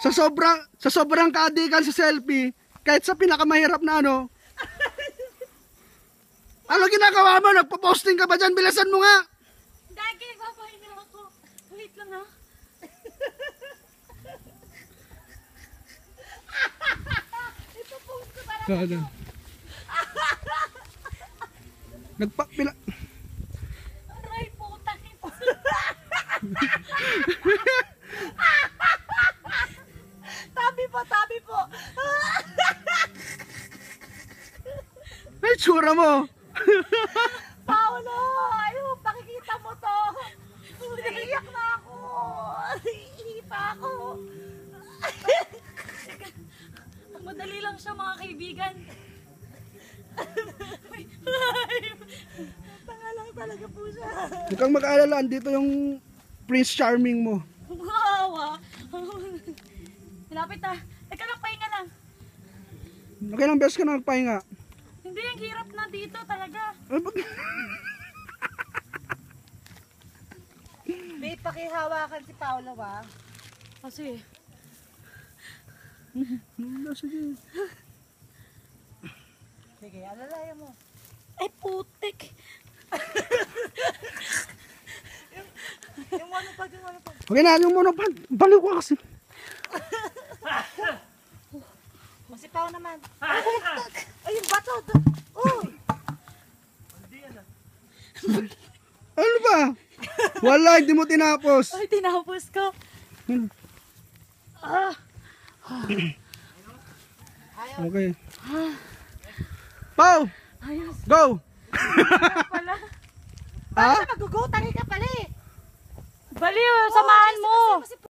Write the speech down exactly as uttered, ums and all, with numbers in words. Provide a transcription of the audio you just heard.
Sa sobrang, sa sobrang kaadikan sa selfie, kahit sa pinakamahirap na ano, ano ginagawa mo? Nagpo-posting ka ba dyan? Bilasan mo nga! Dagi, nagpapahinga ako. Wait lang ha. Ipopost ko talaga. Kada. Nagpa... Pila... Aray, putang ito. Tabi po, tabi po. Ay, tsura mo! Paolo, ayun, pakikita mo to. Naiiyak na ako. Iipa ako. Madali lang siya mga kaibigan. Tanga lang talaga po siya. Huwag kang mag-aalala, andito yung Prince Charming mo. Wow. Malapit na. Teka lang, pahinga lang. Nakailang beses ka na nagpahinga? Hindi, ang hirap na dito talaga. Ay, ba't... May pakihawakan si Paolo ba? Kasi, Wala, sige. Sige, alalayan mo. ay putik. yung, yung ano pa, yung ano pa. Okay na, yung monopod. Baliw ko kasi. Masipaw naman. Ay, yung bato. Uy! Ano ba? Wala, hindi mo tinapos. Ay, tinapos ko. Hmm. Ah, Okay. Pau! ayos Go! pala. Ha? Mag-go, tangi ka pala eh. Baliw, samahan mo.